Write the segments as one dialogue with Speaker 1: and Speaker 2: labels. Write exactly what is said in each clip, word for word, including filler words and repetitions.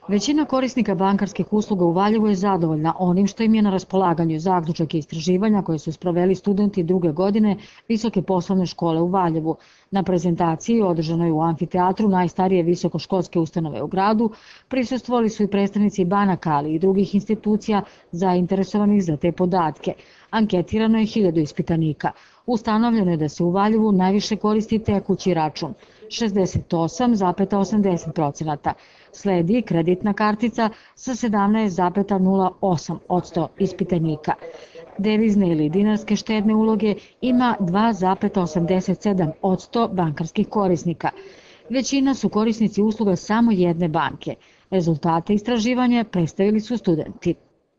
Speaker 1: Većina korisnika bankarskih usluga u Valjevu je zadovoljna onim što im je na raspolaganju. Zaključak i istraživanja koje su sproveli studenti druge godine Visoke poslovne škole u Valjevu. Na prezentaciji, održanoj u amfiteatru najstarije visokoškolske ustanove u gradu, prisustvovali su i predstavnici banaka, ali i drugih institucija zainteresovanih za te podatke. Anketirano je hiljadu ispitanika. Ustanovljeno je da se u Valjevu najviše koristi tekući račun, šezdeset osam zarez osamdeset procenata. Sledi kreditna kartica sa sedamnaest zarez nula osam posto ispitanika. Devizne ili dinarske štedne uloge ima dva zarez osamdeset sedam posto bankarskih korisnika. Većina su korisnici usluga samo jedne banke. Rezultate istraživanja predstavili su studenti.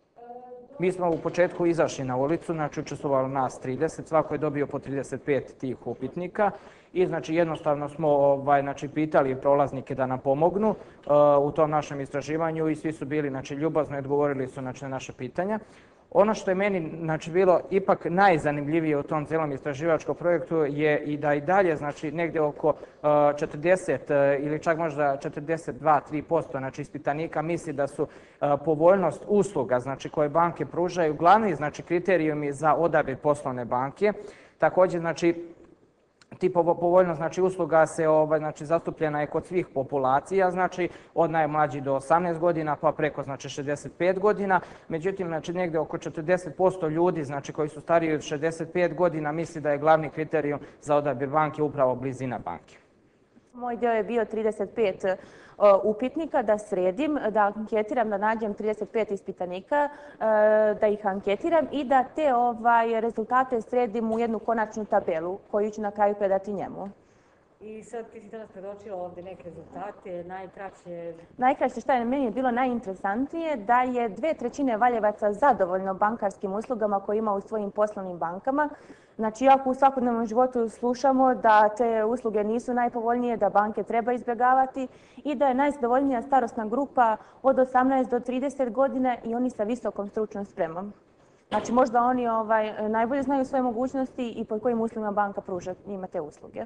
Speaker 2: Mi smo u početku izašli na ulicu, znači učestvovalo nas trideset, svako je dobio po trideset pet tih upitnika i znači jednostavno smo ovaj, znači, pitali prolaznike da nam pomognu uh, u tom našem istraživanju i svi su bili znači, ljubazni i odgovorili su znači, na naše pitanja. Ono što je meni znači, bilo ipak najzanimljivije u tom celom istraživačkom projektu je i da i dalje znači, negde oko uh, četrdeset uh, ili čak možda četrdeset dva do tri posto znači, ispitanika misli da su uh, povoljnost usluga znači, koje banke pružaju glavni znači, kriterijumi za odabir poslovne banke. Također, znači, ti povoljnost znači, usluga se ovaj, znači, zastupljena je kod svih populacija, znači od najmlađih do osamnaest godina pa preko znači, šezdeset pet godina. Međutim, znači, negde oko četrdeset posto ljudi znači, koji su stariji od šezdeset pet godina misli da je glavni kriterijum za odabir banke upravo blizina banke.
Speaker 3: Moj deo je bio trideset pet upitnika da sredim, da anketiram, da nađem trideset pet ispitanika, da ih anketiram i da te ovaj, rezultate sredim u jednu konačnu tabelu koju ću na kraju predati njemu.
Speaker 4: I sad ti si danas predočila ovdje neke rezultate, najkraće...
Speaker 3: Najkraće što je meni je bilo najinteresantnije da je dve trećine Valjevaca zadovoljno bankarskim uslugama koje ima u svojim poslovnim bankama. Znači, ako u svakodnevnom životu slušamo da te usluge nisu najpovoljnije, da banke treba izbjegavati i da je najzadovoljnija starosna grupa od osamnaest do trideset godina i oni sa visokom stručnom spremom. Znači, možda oni ovaj, najbolje znaju svoje mogućnosti i pod kojim uslovima banka pruža njima te usluge.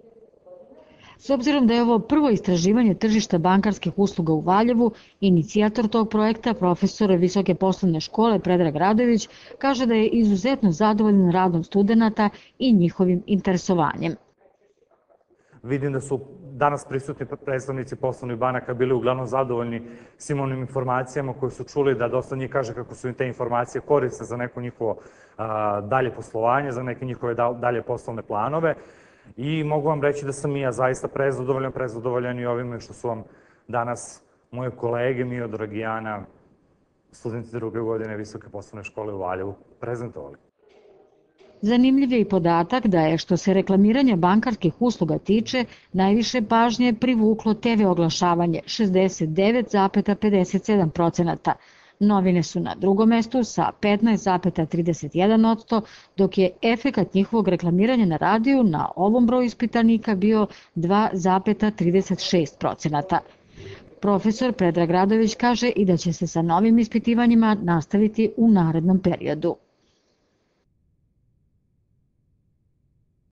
Speaker 1: S obzirom da je ovo prvo istraživanje tržišta bankarskih usluga u Valjevu, inicijator tog projekta, profesor Visoke poslovne škole Predrag Radojević, kaže da je izuzetno zadovoljan radom studenta i njihovim interesovanjem.
Speaker 5: Vidim da su danas prisutni predstavnici poslovnih banaka bili uglavnom zadovoljni svim onim informacijama koje su čuli, da dosta njih kaže kako su im te informacije korisne za neko njihovo a, dalje poslovanje, za neke njihove dalje poslovne planove. I mogu vam reći da sam i ja zaista prezadovoljan, prezadovoljan i ovime što su vam danas moje kolege, Mio Dragijana, studenti druge godine Visoke poslovne škole u Valjevu, prezentovali.
Speaker 1: Zanimljiv je i podatak da je, što se reklamiranja bankarskih usluga tiče, najviše pažnje privuklo te ve oglašavanje, šezdeset devet zarez pedeset sedam procenata. Novine su na drugom mestu sa petnaest zarez trideset jedan posto, dok je efekat njihovog reklamiranja na radiju na ovom broju ispitanika bio dva zarez trideset šest procenata. Profesor Predrag Radojević kaže i da će se sa novim ispitivanjima nastaviti u narednom periodu.